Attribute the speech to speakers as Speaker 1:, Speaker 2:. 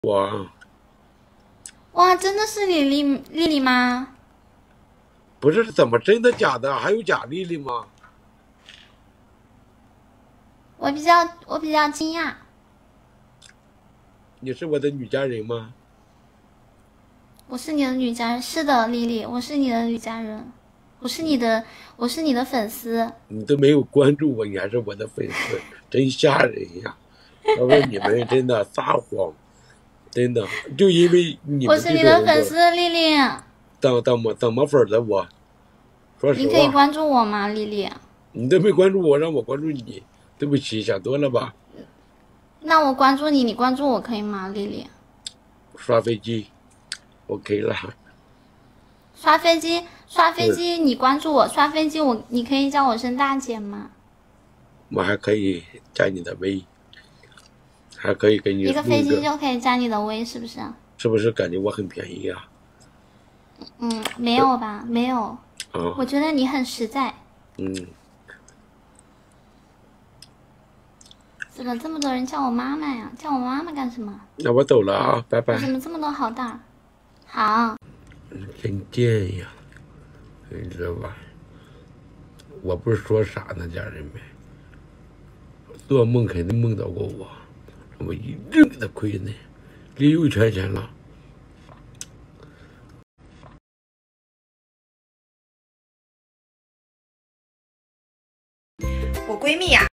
Speaker 1: 我
Speaker 2: 哇，真的是丽丽吗？
Speaker 1: 不是怎么真的假的？还有假丽丽吗？
Speaker 2: 我比较惊讶。
Speaker 1: 你是我的女家人吗？
Speaker 2: 我是你的女家人，是的，丽丽，我是你的女家人，我是你的粉丝。
Speaker 1: 你都没有关注我，你还是我的粉丝，真吓人呀！要不你们真的撒谎，真的就因为你们
Speaker 2: 我是你的
Speaker 1: 这种人，
Speaker 2: 粉丝，丽丽。
Speaker 1: 怎么粉的我？说实
Speaker 2: 你可以
Speaker 1: 话，
Speaker 2: 关注我吗，丽丽？
Speaker 1: 你都没关注我，让我关注你，对不起，想多了吧？
Speaker 2: 那我关注你，你关注我可以吗，丽丽？
Speaker 1: 刷飞机，OK 了。
Speaker 2: 刷飞机，你关注我，刷飞机你可以叫我声大姐吗？
Speaker 1: 我还可以加你的微，还可以给你
Speaker 2: 一个
Speaker 1: 录一个，
Speaker 2: 飞机就可以加你的微，是不是？
Speaker 1: 是不是感觉我很便宜啊？
Speaker 2: 没有吧？没有。
Speaker 1: 啊，
Speaker 2: 我觉得你很实在。
Speaker 1: 嗯，
Speaker 2: 怎么这么多人叫我妈妈呀？叫我妈妈干什么？
Speaker 1: 那我走了啊，拜拜。
Speaker 2: 我怎么这么多好蛋？好。
Speaker 1: 真贱呀，你知道吧？我不是说傻呢，家人们，做梦肯定梦到过我，我一定给他亏呢，里有全钱了。
Speaker 3: 我闺蜜呀，